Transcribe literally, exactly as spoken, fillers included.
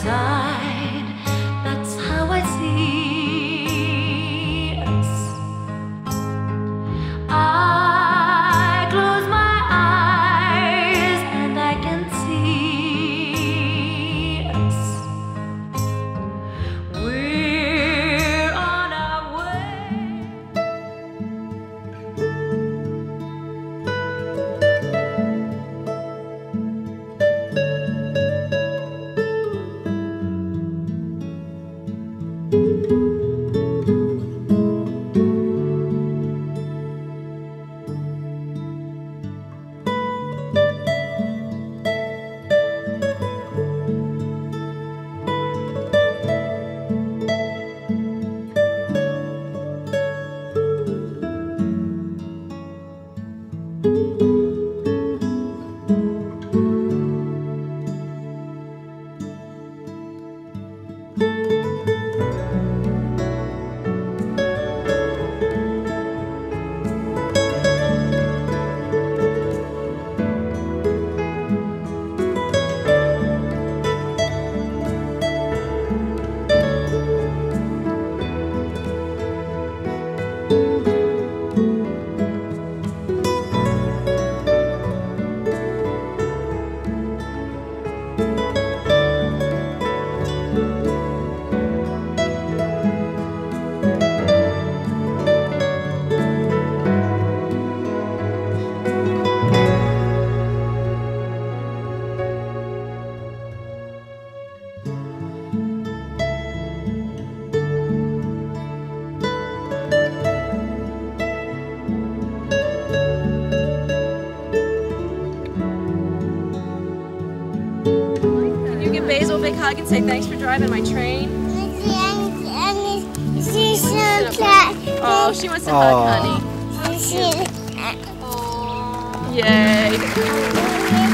outside. That's how I see us. I close my eyes and I can see us. We're on our way. Can you give Basil a big hug and say thanks for driving my train? Oh, she wants to hug, honey. Yay.